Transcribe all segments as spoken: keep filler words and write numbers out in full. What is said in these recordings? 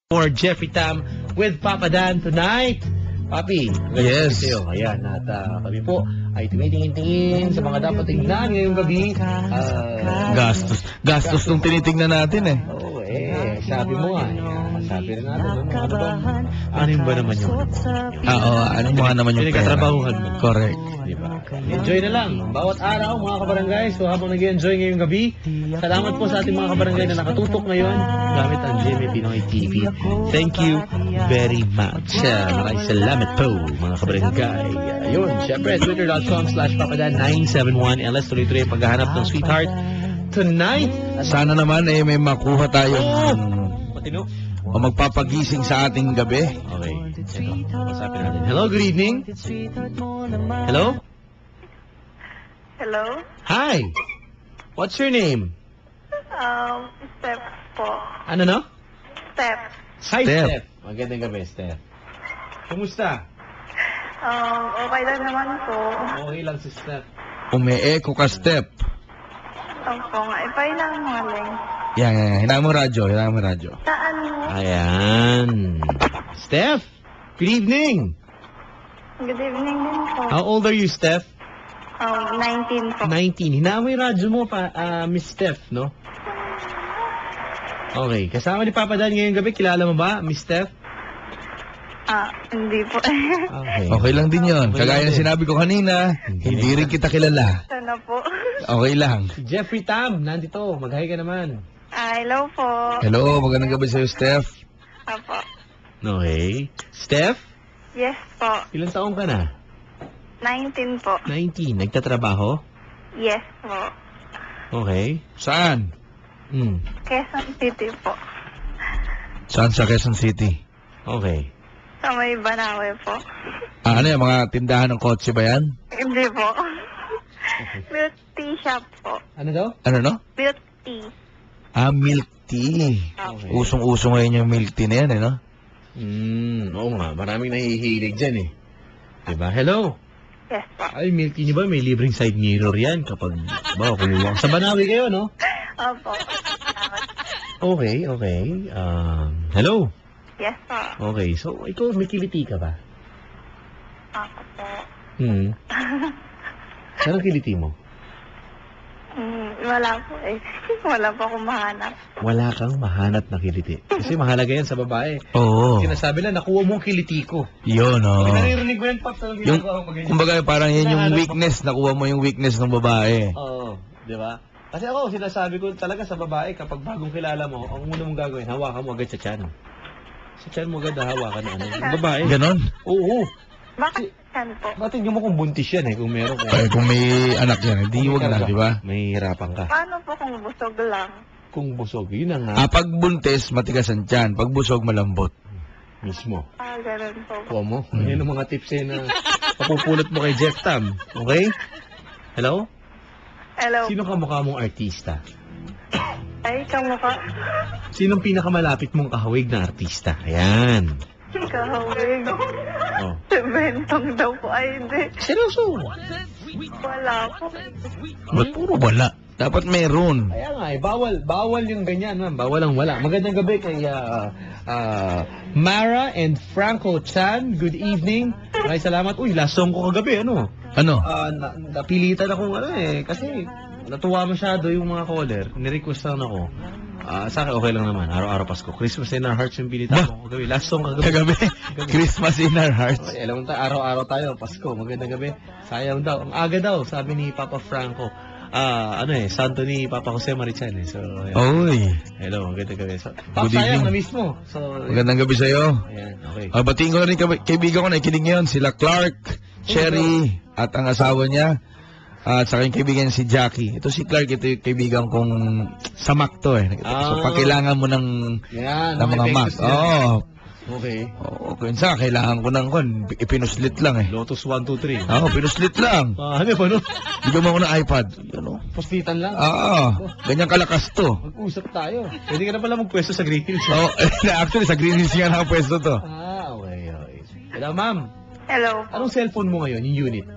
For Jeffrey Tam with Papa Dan tonight. Papi, yes. Sa'yo. Ayan, at uh, kami po ay tumitingin-tingin sa mga dapat tingnan ngayong gabi. Uh, gastos. Gastos nung tinitingnan natin eh. Oo, oh, eh. Sabi mo nga. Eh, sabi rin natin. Ano, ano ba? Ano ba naman yung Ah, oo. Ano mo naman yung pera? Pinagkatrabahuhan mo. Correct. Diba? Enjoy na lang. Bawat araw, mga kabarangay. So habang nag-enjoy ngayong gabi, salamat po sa ating mga kabarangay na nakatutok ngayon gamit ang G M A Pinoy T V. Thank you very much. Uh, maraming salamat po, mga kabarangay. Ayun, syempre, twitter.com slash papadan nine seven one. L S tuloy-tuloy ang paghahanap ng sweetheart tonight. Sana naman eh may makuha tayo. Matino. O magpapagising sa ating gabi. Okay. Ito, masapin natin. Hello, good evening. Hello? Hello? Hi. What's your name? Um, Steph po. Ano no? Steph. Hi, Steph. Steph. Magandang gabi, Steph. Kumusta? Um, okay lang naman po. Okay lang si Steph. Umi-echo ka, Step. Opo nga. Ipay lang maling. Yan, yan, yan. Hinaan mo radyo. Hinaan mo radyo. Saan mo? Ayan. Steph, good evening. Good evening din po. How old are you, Steph? Um, nineteen po. nineteen. Hinaan mo yung radyo mo, pa, uh, Miss Steph, no? Okay. Kasama ni Papa Dan ngayong gabi. Kilala mo ba, Miss Steph? Ah, hindi po. Okay. Okay lang din yon. Okay Kagaya lang ng din. sinabi ko kanina, hindi rin kita kilala. Sana po. Okay lang. Si Jeffrey Tam, nandito. Mag-hi ka naman. Ah, hello po. Hello, magandang gabi sa'yo, Steph. Apo. Okay. Steph, Yes po. ilang taong ka na? nineteen po. nineteen. Nagtatrabaho? Yes po. Okay. Saan? Hmm. Quezon City po. Saan sa Quezon City? Okay. Sa may Banawe po. Ah, ano yan, mga tindahan ng kotse ba yan? Hindi po. Milk tea shop po. Ano daw? Ano, no? Milk tea. Ah, milk tea. Okay. Usong-uso ngayon yung milk tea na yan, eh, no? Hmm. Oo nga. Maraming nahihilig dyan eh. Diba? Hello? Yes po. Ay, Milky niyo ba? May libreng side mirror yan kapag, ba, kumuha. Sa Banawi kayo, no? Opo. Okay, okay. Um, hello? Yes po. Okay, so ikaw, may kiliti ka ba? Ako po. Hmm. Saan ang kiliti mo? Mm, wala po eh. Wala po akong mahanap. Wala kang mahanap na kiliti. Kasi mahalaga yan sa babae. Oo. Sinasabi na, nakuha mo ang kiliti ko. Yun, oh. Pag naririnig mo yan, Pops, anong Yung, ginagawa ko ganyan? kumbaga parang yan yung Hinahanap mo. weakness, nakuha mo yung weakness ng babae. Oo, di ba? Kasi ako, sinasabi ko talaga sa babae, kapag bagong kilala mo, ang una mong gagawin, hawakan mo agad sa tiyan. Sa tiyan mo agad hawakan na ano. Yung babae. Ganon? Oo. Bakit yan po? Ba't tingnan mo kung buntis yan eh, kung meron ko. Ay, kung may anak yan, hindi Kung wag na, ikaw di ba? May hirapan ka. Paano po kung busog lang? Kung busog, yun ang nga Ah, pag buntis, matigas ang tiyan. Pag busog, malambot. mismo. Ah, ganun po. Kuha mo. Yan ang mga tips eh na papupulot mo kay Jeff Tam. Okay? Hello? Hello. Sino ka mukha mong artista? Ay, kamukha. Sinong pinakamalapit mong kahawig na artista? Ayan. Kahawig. Oh. Sementong daw po. Ay, hindi. Seryoso? Wala po. Ba't puro wala? Dapat meron. Kaya nga eh, bawal, bawal yung ganyan, ma'am. Bawal ang wala. Magandang gabi kay ah, ah, Mara and Franco Chan. Good evening. Maraming salamat. Uy, last song ko kagabi, ano? Ano? Ah, na, napilitan akong ano eh, kasi natuwa masyado yung mga caller. Nirequest lang ako. Ah, sa akin okay lang naman. Araw-araw Pasko. Christmas in our hearts yung pilitan Ba? ko kagabi. Last song kagabi. Kagabi, Christmas in our hearts. Okay, alam mo tayo, araw-araw tayo, Pasko. Magandang gabi. Sayang daw. Ang aga daw, sabi ni Papa Franco. Ah, ano eh, santo ni Papa Jose Marichan eh. So, ayan. Oy, Hello, magandang gabi. So, Papa, Good sayang evening. na mismo. So, magandang gabi sa'yo. ayan, okay. Ah, batiin ko na rin kab- kaibigan ko na ikinig ngayon, sila Clark, Cherry, at ang asawa niya, at saka yung kaibigan si Jackie. Ito si Clark, ito yung kaibigan kong samak to eh. So, Ah. pag kailangan mo ng, Yan, ng mga mak. effects yan. Oo. Okay. Oo, kunsa, kailangan ko ng kun, ipinuslit lang eh. Lotus one, two, three. Oo, pinuslit lang. Ah, ano ba, no? Bigyan mo ako ng iPad. Yan o. Postitan lang. Oo, ganyan kalakas to. Mag-usap tayo. Pwede ka na pala magpwesto sa Green Hills. Oo, actually, sa Green Hills nga nakapwesto to. Ah, okay, okay. Hello, ma'am. Hello po. Anong cellphone mo ngayon, yung unit?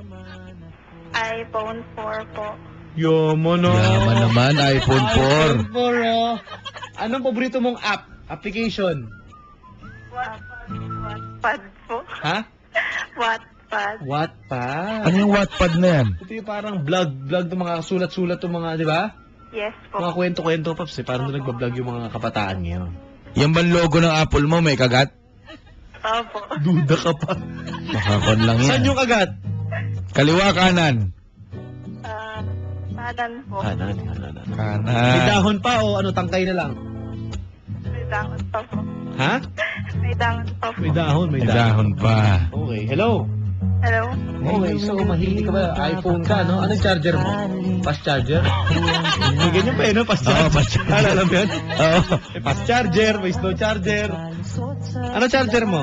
iPhone four po. Yaman na. Yaman naman, iPhone four. iPhone four, oh. Anong paborito mong app? Application? Wattpad po. Ha? Wattpad. Wattpad. Ano yung Wattpad na yan? Ito yung parang vlog, vlog ng mga sulat-sulat ng mga, di ba? Yes po. Mga kwento-kwento, Paps, eh. Parang doon nagbablog yung mga kabataan ngayon. Yung bang logo ng Apple mo may kagat? Opo. Duda ka pa. Makakon lang yan. Saan yung kagat? Kaliwa kanan. Ah, kanan po. Kanan, kanan, kanan. May Kanan. dahon pa o ano, tangkay na lang? May dahon pa po. Ha? May dahon pa po. May dahon, may May dahon. dahon pa. Okay, hello. Hello? Okay, so mahilig ka ba? iPhone ka, no? Anong charger mo? Fast charger? May ganyan pa eh, no? Fast charger. Oo, fast charger. Alala mo yun? Oo. May fast charger, may slow charger. Ano charger mo?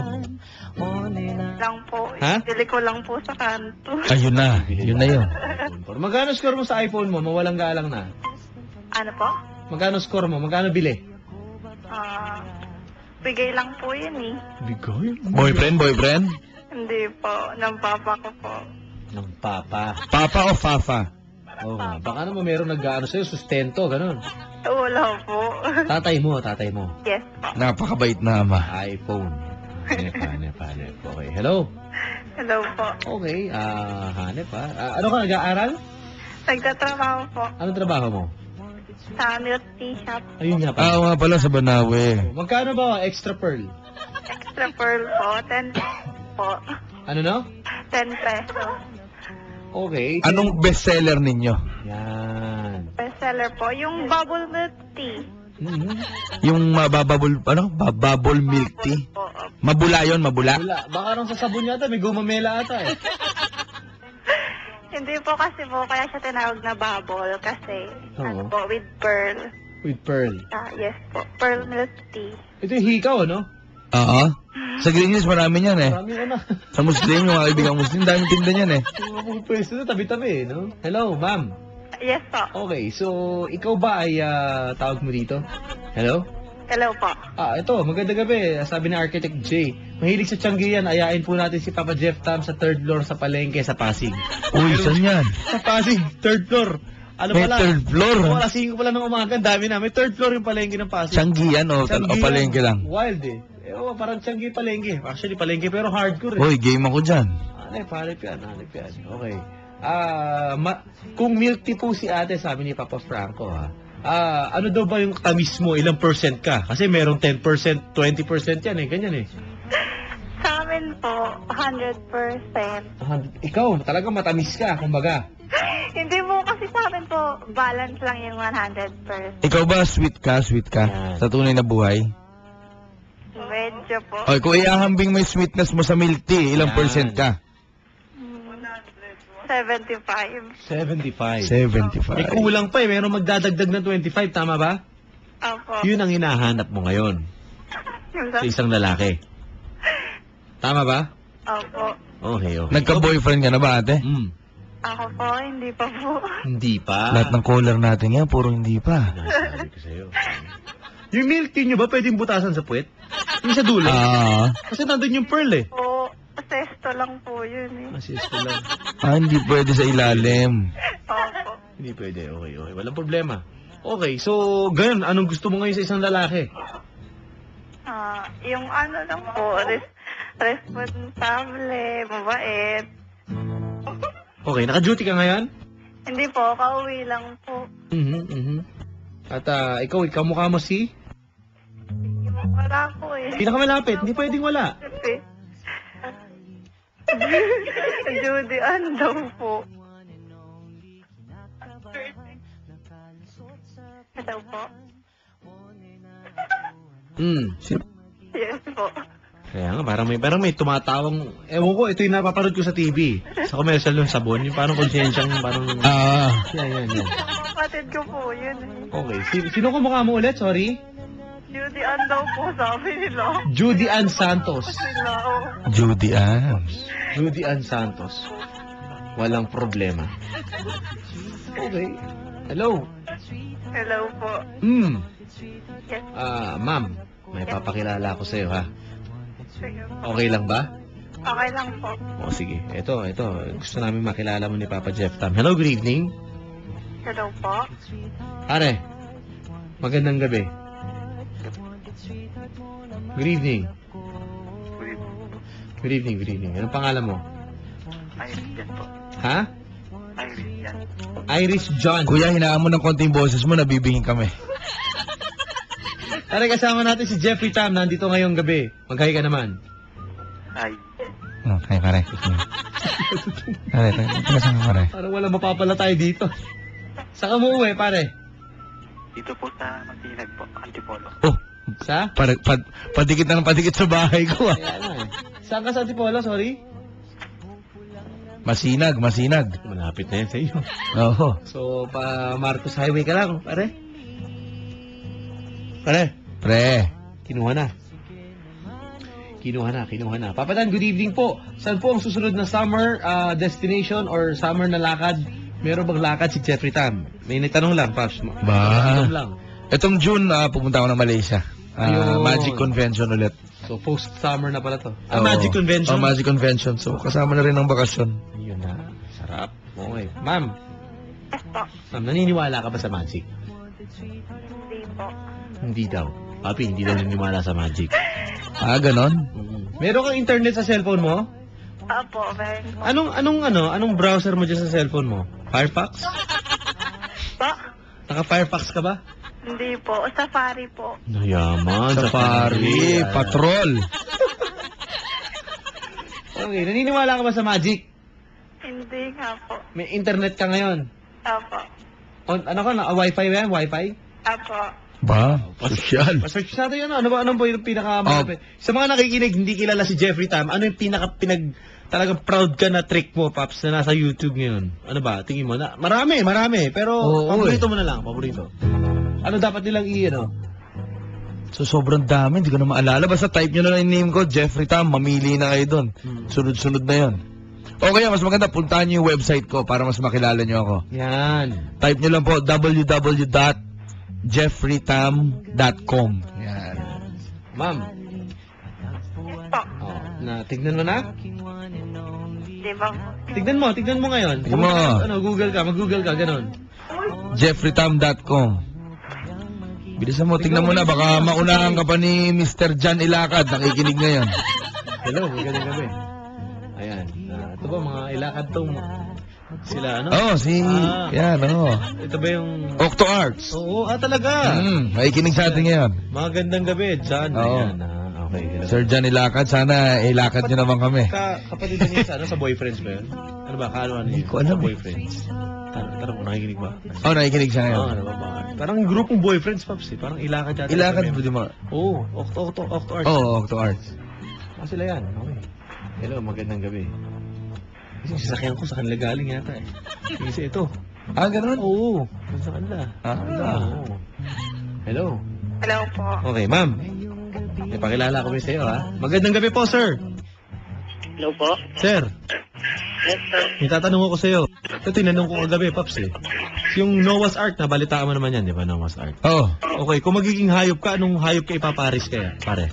Lang po. Ha? Bili ko lang po sa kanto. Ayun na. Yun na yun. Magkano score mo sa iPhone mo? Mawalang galang na. Ano po? Magkano score mo? Magkano bili? Ah, bigay lang po yun eh. Bigay? Boyfriend, boyfriend? Hindi po. Ng papa ko po. Ng papa. Papa o Fafa? Oo nga. Baka naman meron nag-ano sa'yo, sustento, ganun. Wala po. Tatay mo, tatay mo. Yes po. Napakabait na ama. iPhone. Hanep, hanep, hanep. Okay, hello. Hello po. Okay, ah, hanep ha. Ah, ano ka, nag-aaral? Nagtatrabaho po Anong trabaho mo? sa milk tea shop. Ayun nga Ah, pa. oo nga pala sa Banawe. Magkano ba extra pearl? Extra pearl po. ten po. Ano no? ten pesos. Okay. Anong bestseller ninyo? Yan. Bestseller po. Yung bubble milk tea. Mhm. Yung mabababol, ano? Bababol milk tea? Po. Mabula yon, mabula? Wala. Baka nang sa sabon yata, may gumamela ata eh. Hindi po kasi po, kaya siya tinawag na bubble kasi Oo. ano po, with pearl. With pearl. Ah, yes po, pearl milk tea. Ito yung hikaw, ano? Oo. Sa Green Hills marami yan eh. Marami ano. Sa Muslim, yung mga kaibigang Muslim, daming tinda niyan eh. Yung mga pwesto na tabi-tabi eh, no? Hello, ma'am. Yes po. Okay, so ikaw ba ay ah, tawag mo dito? Hello? Hello po. Ah, ito, magandang gabi. Sabi ni Architect J. Mahilig sa Tiangge yan. Ayain po natin si Papa Jeff Tam sa third floor sa Palengke sa Pasig. Uy, saan yan? Sa Pasig, third floor. Ano May pala? third floor? Oo, alas singko pala ng umaga. Ang dami na. May third floor yung Palengke ng Pasig. Tiangge yan o, Tiangge o palengke yan. lang? Wild eh. Eh, oh, parang Tiangge Palengke. Actually, Palengke pero hardcore eh. Uy, game ako dyan. Hanip, hanip yan, hanip yan. Okay. Ah, ma- kung milk tea po si ate, sabi ni Papa Franco ha, ah, ano daw ba yung tamis mo? Ilang percent ka? Kasi merong ten percent, twenty percent yan eh. Ganyan eh. Sa amin po, one hundred percent. Ah, ikaw, talagang matamis ka, kumbaga. Hindi po kasi sa amin po, balance lang yung one hundred percent. Ikaw ba sweet ka, sweet ka? Yan. Sa tunay na buhay? Medyo po. Oy, kung iahambing may sweetness mo sa milk tea, ilang Yan. percent ka? seventy-five. seventy-five. seventy-five. May kulang pa eh. Merong magdadagdag ng twenty-five, tama ba? Opo. Yun ang hinahanap mo ngayon Yung sa isang lalaki. Tama ba? Opo. Okay, okay. Nagka-boyfriend ka na ba, ate? Mm, Ako po, hindi pa po. hindi pa. Lahat ng caller natin yan, puro hindi pa. Nasabi ko sa'yo. Yung milk tea nyo ba pwedeng butasan sa puwet? Yung sa dulo? Ah, Kasi nandun yung pearl eh. Po, sesto lang po yun eh. Assist ko lang. ah, hindi pwede sa ilalim. Opo. Hindi pwede. Okay, okay. Walang problema. Okay, so, ganun. Anong gusto mo ngayon sa isang lalaki? Ah, yung ano lang po, res responsable, mabait. Okay, naka-duty ka ngayon? Hindi po, kauwi lang po. Mhm, mhm. At ah, ikaw, ikaw mukha mo si? Wala po eh. Pinakamalapit. Hindi pwedeng wala. Kasi, Judy Ann daw po. Hello po. Hmm. Yes po. Kaya nga, parang may, parang may tumatawang, ewan ko, ito yung napapanood ko sa T V. Sa commercial ng sabon, yung parang konsensyang, parang, Ah, yan, yan, yan. Kapatid ko po yun eh. Okay, sino, sino ko mukha mo ulit? Sorry? Judy Ann daw po sabi nila. Judy Ann Santos. Sila oh. Judy Ann. Judy Ann Santos. Walang problema. Okay. Hello. Hello po. Hmm. Yes. Ah, ma'am, may papakilala ako sa'yo ha. Sige po. Okay lang ba? Okay lang po. O sige, ito, ito. Gusto namin makilala mo ni Papa Jeff Tam. Hello, good evening. Hello po. Are, magandang gabi. Good evening. Good evening, good evening. Anong pangalan mo? Iris yan po. Ha? Iris yan. Iris John. Kuya, hinaan mo ng konting boses mo, nabibingin kami. Tara, kasama natin si Jeffrey Tam. Nandito ngayong gabi. Mag-hi ka naman. Hi. Oh, kaya pare. Pare, kasama pare. Parang wala mapapala tayo dito. Saan ka mo uwi, pare? Dito po sa Matinag po, Antipolo. Oh, Sa? pa, pa, padikit na ng padikit sa bahay ko ah. Kaya nga eh. Saan ka sa Antipolo? Sorry? Masinag, masinag. Malapit na yan sa iyo. Oo. So, pa Marcos Highway ka lang, pare. Pare, Pre. kinuha na. Kinuha na, kinuha na. Papadan, good evening po. Saan po ang susunod na summer ah, destination or summer na lakad? Meron bang lakad si Jeffrey Tam? May natanong lang, Paps. Ba? Tanong lang. Itong June, ah, pupunta ako ng Malaysia. Ah, Ayun. Magic Convention ulit. So, post-summer na pala to. Ah, Oo. Magic Convention? Oh, Magic Convention. So, kasama na rin ng bakasyon. Ayun na. Sarap. Okay. Ma'am, Yes po. ma'am, naniniwala ka ba sa magic? Hindi po. Hindi daw. Papi, hindi daw naniniwala sa magic. Ah, ganon? Mm. Meron kang internet sa cellphone mo? Opo, meron po. Anong, anong, ano, anong browser mo dyan sa cellphone mo? Firefox? Po? Naka-Firefox ka ba? Hindi po. Safari po. Nayaman. Safari, patrol. Okay, naniniwala ka ba sa magic? Hindi nga po. May internet ka ngayon? Opo. On, ano ka na? Ah, wifi ba yan? Wifi? Opo. Ba? Sosyal. Pa-search natin yun. Ano ba? Ano ba yung pinaka malapit? Sa mga nakikinig, hindi kilala si Jeffrey Tam, ano yung pinaka pinag talagang proud ka na trick mo, Paps, na nasa YouTube ngayon? Ano ba? Tingin mo na? Marami, marami. Pero Oo, paborito eh. mo na lang. Paborito. Ano dapat nilang i, ano? So, sobrang dami. Hindi ko na maalala. Basta type nyo na lang yung name ko, Jeffrey Tam. Mamili na kayo doon. Hmm. Sunod-sunod na yon. O kaya, mas maganda, puntahan nyo yung website ko para mas makilala nyo ako. Yan. Type nyo lang po, w w w dot jeffrey tam dot com. Yan. Ma'am. Po. Oh, na, tignan mo na? Di ba po? Tignan mo, tignan mo ngayon. Tignan mo. Ano, Google ka, mag-Google ka, ganun. jeffrey tam dot com. Bilisan mo, tignan mo na. Baka maunahan ka pa ni Mister John Ilacad. Nakikinig ngayon. Hello, magandang gabi. Ayan. Ah, ito ba, mga ilakad tong sila, ano? Oo, oh, si... Ah. Yan, oo. Ito ba yung... Octo Arts. Oo, ah, talaga. Hmm, nakikinig sa atin ngayon. Magandang gabi, John. Oo. Ayan, ah, okay. Hello. Sir John Ilacad, sana ilakad nyo naman kami. Ka kapatid niya sa, ano, sa boyfriends ba yun? Ano ba, kaano ano Hindi yun? ko alam Sa eh. boyfriends. Tanong, tanong mo, nakikinig ba? Oo, oh, nakikinig siya Oo, ngayon. ano ba, ba? Parang grupong boyfriends, Paps, eh. Parang ilakad yata. Ilakad kami. mo di mo. Oo, Octo, Octo, Octo Arts. Oo, oh, Octo Arts. Ah, sila yan. Okay. Hello, magandang gabi. Kasi sasakyan ko sa kanila galing yata eh. Kasi ito. Ah, ganun? Oo, sa kanila. Ah. Oo. Hello. Hello po. Okay, ma'am. Ipakilala ko sa iyo, ha? Magandang gabi po, sir. Hello po. Sir, Yes, sir. may tatanong ako sa iyo. Ito, tinanong ko kagabi, Paps, eh. Yung Noah's Ark, nabalitaan mo naman yan, di ba, Noah's Ark? Oo. Okay, kung magiging hayop ka, anong hayop ka ipaparis kaya, pare?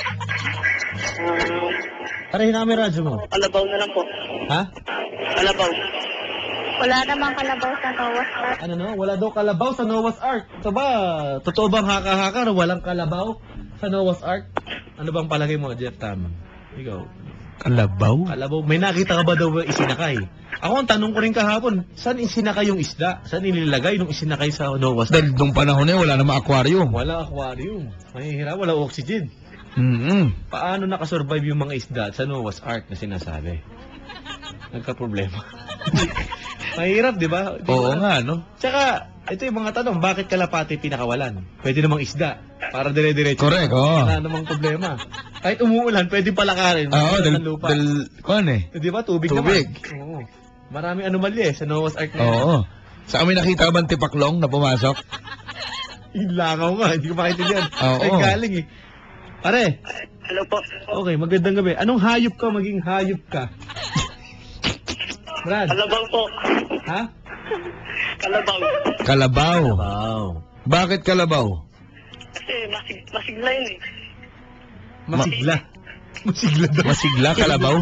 Um, Pare, hinami radyo mo. Kalabaw na lang po. Ha? Kalabaw. Wala namang kalabaw sa Noah's Ark. Ano no? Wala daw kalabaw sa Noah's Ark. Ito ba? Totoo bang haka-haka na walang kalabaw sa Noah's Ark? Ano bang palagay mo, Jeff Tam? Ikaw. Kalabaw? Kalabaw. May nakita ka ba daw isinakay? Ako ang tanong ko rin kahapon, saan isinakay yung isda? Saan inilagay nung isinakay sa Noah's Ark? Dahil nung panahon na yun, wala namang aquarium. Wala aquarium. Mahihira, wala oxygen. Mm-hmm. Paano nakasurvive yung mga isda sa Noah's Ark na sinasabi? Nagka-problema. Mahirap, di ba? Di Oo ba? nga, no? Tsaka, ito yung mga tanong, bakit kalapati pinakawalan? Pwede namang isda. Para dire-diretso. Correct, oo. Wala namang problema. Kahit umuulan, pwede palakarin. Oo, Wala dal... ng lupa. dal... Kung ano eh? Di ba? Tubig, Tubig. naman. Oo. Maraming anomalya eh, sa Noah's Ark na yan. Oo. Sa kami nakita ka bang tipaklong na pumasok? Yung langaw nga, hindi ko makita Oo. Ay, galing eh. Pare, Hello po. okay, magandang gabi. Anong hayop ka maging hayop ka? Brad, Kalabaw po. ha? Kalabaw. Kalabaw. Wow. Bakit kalabaw? Kasi masig masigla yun eh. Masigla. Masigla daw. Masigla, kalabaw?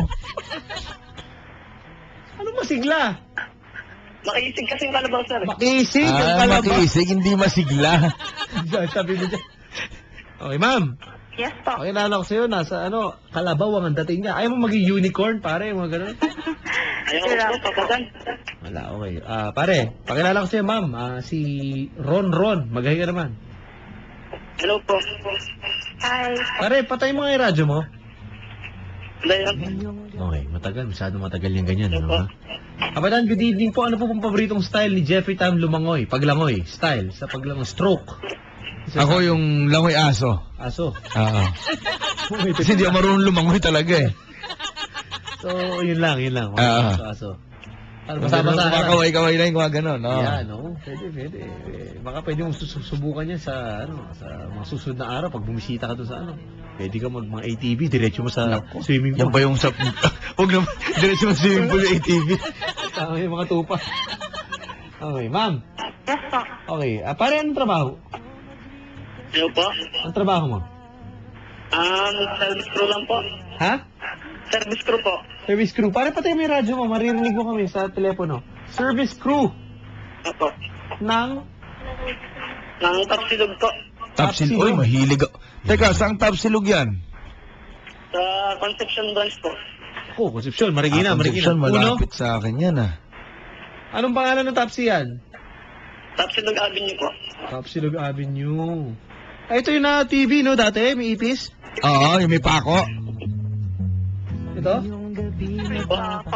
Anong masigla? Makiisig kasi yung kalabaw, sir. Makisig ang Ah, kalabaw. makisig, hindi masigla. Sabi mo dyan. Okay, ma'am. Yes po. Pakilala ko sa'yo, nasa ano, Kalabaw ang dating niya. Ayaw mo maging unicorn, pare, mga ganun. Ayaw po, papadan. Wala, okay. Ah, pare, pakilala ko sa'yo, ma'am. Ah, si Ron Ron. Magahi ka naman. Hello po. Hi. Pare, patay mo nga yung radyo mo. Dayan. Okay, matagal. Masyado matagal yung ganyan. Ano, ha? Kabataan, good evening po. Ano po pong paboritong style ni Jeffrey Tam Lumangoy? Paglangoy. Style. Sa paglangoy. Stroke. Isa Ako sa- yung langoy aso. Aso. Oo. Kasi hindi ako marunong lumangoy talaga eh. So, yun lang, yun lang. Ah. Aso, aso. Ano, Basta-basta basa-basa ka lang. kaway-kaway lang yung mga ganon. Oo. Yan, no? Pwede, pwede. Eh, Baka pwede mong susubukan yan sa, ano, sa mga susunod na araw pag bumisita ka doon sa, ano. Pwede ka mag mga A T V, diretso mo sa swimming Yan pool. pa yung sa... Huwag naman, diretso mo sa swimming pool yung A T V. Tama yung mga tupa. Okay, ma'am. Yes po. Okay, ah, pare, anong trabaho? Hello po. Ang trabaho mo? Um, service crew lang po. Ha? Service crew po. Service crew. Pare, patay mo yung radyo mo. Maririnig mo kami sa telepono. Service crew Opo. ng... Nang tapsilog po. Tapsilog. Uy, mahilig ako. Teka, saan tapsilog yan? Sa Conception branch po. Ako, Concepcion. Marigina, Ah, Marigina. Concepcion, Uno? malapit sa akin yan ah. Anong pangalan ng Tapsi yan? Tapsilog Avenue po. Tapsilog Avenue. Ay, ito yung na T V, no? Dati, may ipis. Oo, yung may pako. Ito? Opo.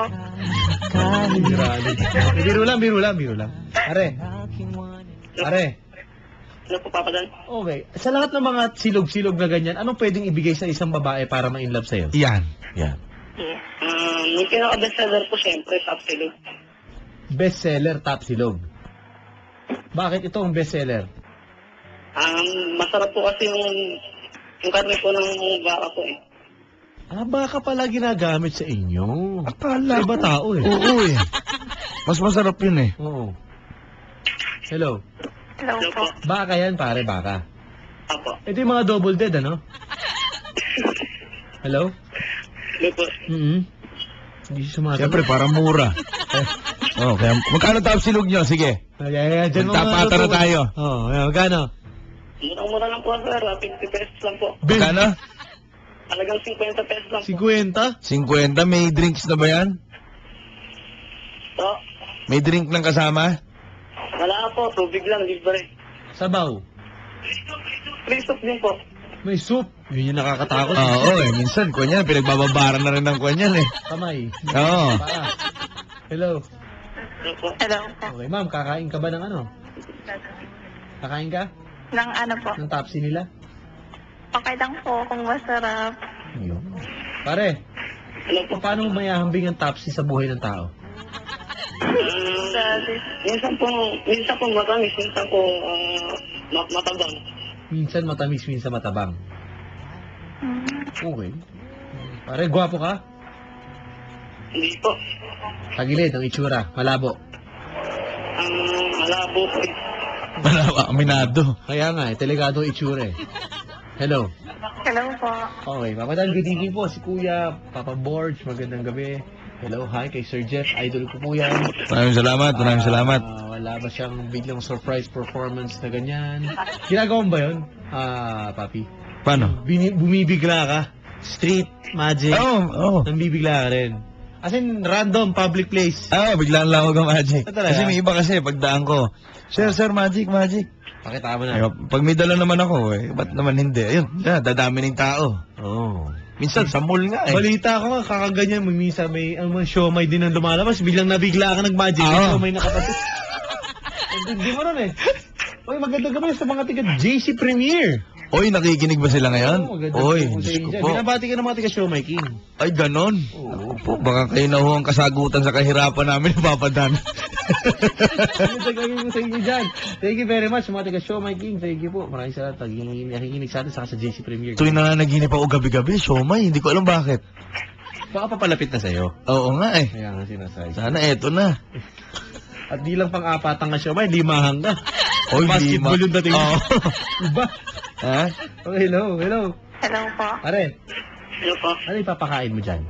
Grabe. Eh, Biro lang, biro lang, biro lang. Are. Are. Ano po, papadan? Okay. Sa lahat ng mga silog-silog na ganyan, anong pwedeng ibigay sa isang babae para ma-inlove sa'yo? Yan. Yan. Yes. Um, yung pinaka-bestseller po siyempre, tapsilog. Bestseller, Tapsilog. Bakit ito ang bestseller? Um, masarap po kasi yung, yung karne po ng baka po eh. Ah, baka pala ginagamit sa inyo. Akala Iba tao eh. Oo eh. Mas masarap yun eh. Oo. Hello. Hello Hello po. po. Baka yan, pare, baka. Apo. Ito yung mga double dead, ano? Hello? Hello po. Mm-hmm. Hindi siya sumasagot. Siyempre, para mura. Oh, kaya magkano tapsilog nyo? Sige. Ay, ay, ay, dyan mga Magtapata na totoo. tayo. Oo, oh, ayan, magkano? Murang-mura lang po sir, ah, fifty pesos lang po. Magkano? Talagang fifty pesos lang po. fifty? fifty. May drinks na ba yan? So, May drink ng kasama? wala po, tubig lang, libre. Sabaw. Free soup din po. May soup. Yun yung nakakatakot. Oo, oh, eh. Minsan, kunyan, pinagbababaran na rin ng kunyan eh. Kamay. Oo. Paa. Hello. Hello po. Hello po. Okay, ma'am, kakain ka ba ng ano? Kakain ka? Ng ano po? Ng tapsi nila? Okay lang po kung masarap. Yun. Pare, Hello po. paano mo mayahambing ang tapsi sa buhay ng tao? Um, Sa minsan po, minsan po matamis, minsan po ah, ma- matabang. Minsan matamis, minsan matabang. Hmm. Okay. Pare, gwapo ka? Hindi po. Tagilid, ang itsura. Malabo. Um, malabo po eh. Wala, aminado. Kaya nga, eh, delikado ang itsura eh. Hello. Hello po. Okay, papadaan, good evening po. Si Kuya, Papa Borge, magandang gabi. Hello, hi kay Sir Jeff. Idol ko po yan. Maraming salamat, maraming salamat. Ah, wala ba siyang biglang surprise performance na ganyan? Ginagawa mo ba yun, ah, Papi? Paano? Bini- bumibigla ka? Street magic? Oo, oo. Nambibigla ka rin? As in, random, public place. Ah, biglaan lang ako ng magic. Ah, talaga? Kasi may iba kasi, pagdaan ko, Sir, sir, magic, magic. Pakita mo Ay, na. pag may dala naman ako, eh, ba't naman hindi? Ayun, yeah, dadami ng tao. Oo. Minsan, sa mall nga eh. Balita ko nga, kakaganyan, may minsan may, ang mga siomay din ang lumalabas, biglang nabigla ka ng-magic, may Oo. siomay nakapatid. Hindi mo ron eh. Uy, maganda gabi sa mga tiga J C Premier. Oy, nakikinig ba sila ngayon? Oo, maganda Oy, po sa Diyos inyo ko dyan. po. Binabati ka ng mga tiga Siomay King. Ay, ganon. Oo. Ako po, baka kayo na ho ang kasagutan sa kahirapan namin, papadan. Ano sa gagawin mo sa inyo dyan? Thank you very much, mga tiga Siomay King. Thank you po. Maraming salamat. Nakikinig nakikinig sa atin saka sa J C Premier. Tuwing nananaginip ako gabi-gabi, siomay, hindi ko alam bakit. Baka papalapit na sa'yo. Oo nga eh. Kaya nga sinasabi. Sana eto na. At di lang pang-apatang ka Siomay, limahan ka. Oy, Basketball lima. yung dating. Oo. Iba. Ha? Okay, hello, hello. Hello po. Pare, Hello po. ano ipapakain mo dyan?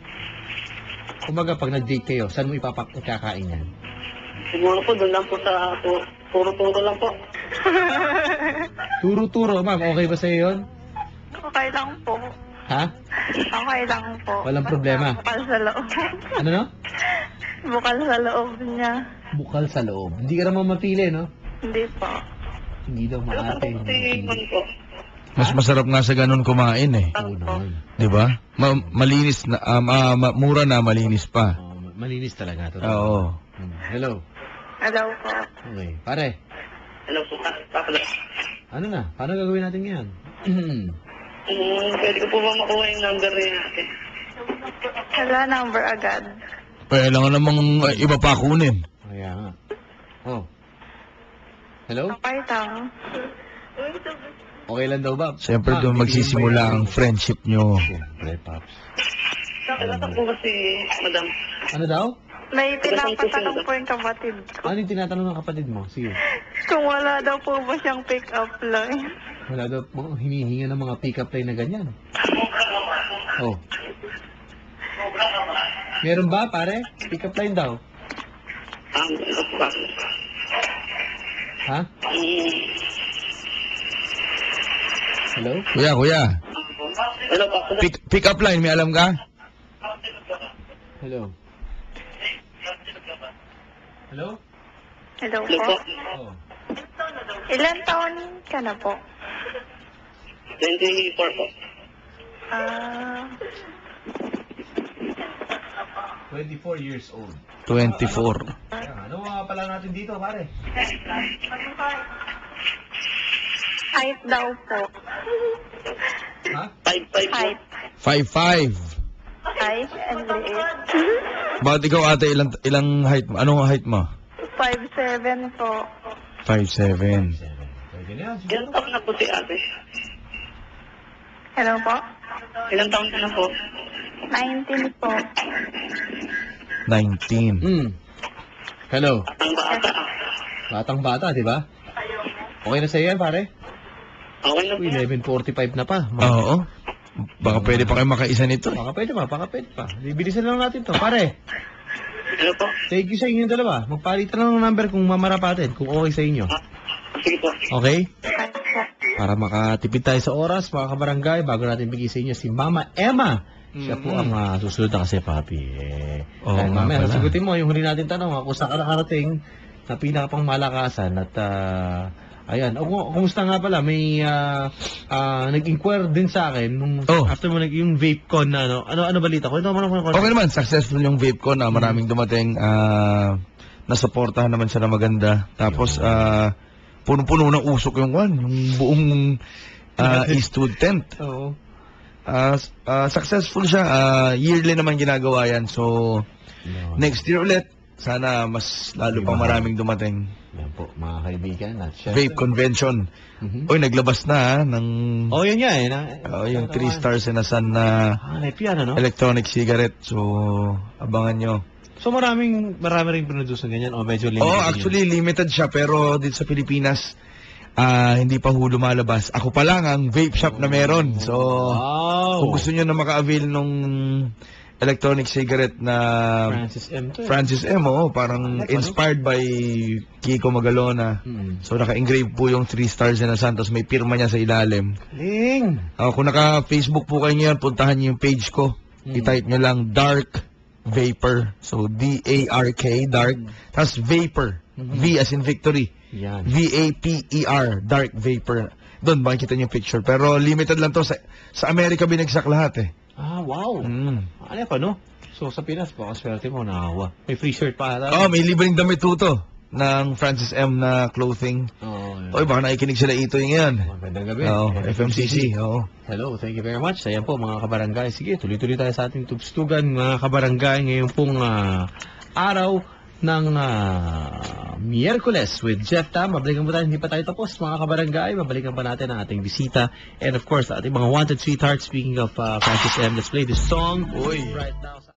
Kumaga pag nag-date kayo, saan mo ipapak ikakain yan? Siguro po, doon lang po sa tu- turo-turo lang po. Turo-turo, ma'am. Okay ba sa'yo yun? Okay lang po. Ha? Okay lang po. Walang problema. Bukal sa loob. Ano no? Bukal sa loob niya. Bukal sa loob. Hindi ka naman mapili, no? Hindi po. Hindi daw Ano maate. po si hindi Mon mapili. po? Mas masarap nga sa ganun kumain eh. Oo naman. 'Di ba? Ma- malinis na, ah, ma- ma- mura na, malinis pa. Oo, malinis talaga. Totoo. Oo. Hmm. Hello. Hello po. Okay. Pare, Hello po, Papa. ano na? Paano gagawin natin yan? Um, pwede ko po ba makuha yung number ni ate? Wala number agad. Kailangan namang eh, iba pa kunin. Kaya nga. Oh. Hello? Okay lang. Okay lang daw ba? Siyempre Ah, doon bibigyan magsisimula ba yan? ang friendship nyo. Siyempre, Pops. Nakalatak po ba si Madam? Ano daw? May pinapatanong po yung kapatid ko. Ano yung tinatanong ng kapatid mo? Sige. Kung wala daw po ba siyang pick-up line. Wala daw mo hinihinga ng mga pick-up line na ganyan. Oh. Meron ba, pare? Pick-up line daw. Um, ano po ba? Ha? Um, Hello? Kuya, kuya. Hello po, Papa. Pick, pick up line, may alam ka? Hello? Hello? Hello Hello po. po. Oh. Ilan taon ka na po? twenty-four po. Ah, twenty-four years old. twenty-four. Kaya, ano mga pala natin dito, pare? height daw po. Ha? Five, five po. Height. five five. Height and liit. Bakit ikaw ate, ilang, ilang height mo? Anong height mo? five seven po. five seven. Seven. Pwede na yan, Ilan siguro. taon na po si ate? Hello po? Ilan taon ka na po? nineteen po. nineteen. Hmm. Hello? Ang bata ah. Batang bata, di ba? Okay na sa'yo yan, pare? Okay na po. Uy, eleven forty-five na pa. Oo. Baka pwede pa kayo makaisa nito. Baka pwede pa, baka pwede pa. Bibilisan lang natin to. Pare, Hello po. thank you sa inyong dalawa. Magpalitan lang ng number kung mamarapatin, kung okay sa inyo. Ah, sige po. Okay? Height po. Para makatipid tayo sa oras, mga kabarangay, bago natin bigay sa inyo si Mama Emma. Siya po ang uh, susunod na kasi, papi. Eh, Oo kahit nga mamaya, pala. sagutin mo yung huli natin tanong, kung saan ka nakarating na pinakapang malakasan at ah, ayan. O, kung- kumusta nga pala, may ah, ah, nag-inquire din sa akin nung Oh. after mo nag yung vape con na ano, ano, ano balita ko? Ito naman ako. Okay naman, successful yung vape ko na maraming dumating. ah nasuportahan naman siya na maganda. Tapos, ah punong-puno ng usok yung one, yung buong ah Eastwood tent. Oo. Ah ah, successful siya. Ah, yearly naman ginagawa yan. So, Yan. next year ulit, sana mas lalo pang maraming dumating. Yan po, mga kaibigan. At syempre- Vape convention. Mhm. Uy, naglabas na ha, ng Oh, yun nga eh. Na, oh, yung three stars in a sun na Ah, yan ano? electronic cigarette. So, abangan nyo. So maraming, marami rin produce ng ganyan o medyo limited? Oo, yun? actually limited siya pero dito sa Pilipinas ah hindi pa ho lumalabas. Ako pa lang ang vape shop na meron. So, Wow! kung gusto niyo na maka-avail nung electronic cigarette na Francis M to eh. Francis M, oo, parang Ano? inspired by Kiko Magalona. Hmm. So, naka-engrave po yung three stars in a sun, tapos may pirma niya sa ilalim. Ling! Ah, kung naka-Facebook po kayo ngayon, puntahan niyo yung page ko. Hmm. I-type niyo lang Dark Vapor. So, D A R K, Dark. Tapos Vapor. Mhm. V as in victory. Yan. V A P E R, Dark Vapor. Doon, makikita niyo yung picture. Pero limited lang to. Sa, sa Amerika binagsak lahat eh. Ah, wow! Mm. Ano pa, no? So sa Pinas, baka swerte mo, nakawa. May free shirt pa ata. Oh, may libreng damit tuto ng Francis M na clothing. Oo. yan. Oy, baka nakikinig sila ito yung ngayon. Magandang gabi. Oo, Eh, F M C C. Oo. Hello, thank you very much. Ayan po mga kabarangay. Sige, tuloy-tuloy tayo sa ating tugstugan mga kabarangay ngayon pong ah, araw ng ah, Miyerkules with Jeff Tam. Mabalikan po tayo, hindi pa tayo tapos mga kabarangay. Mabalikan pa natin ang ating bisita. And of course, ating mga wanted sweethearts. Speaking of ah, Francis M, let's play this song Uy. right now.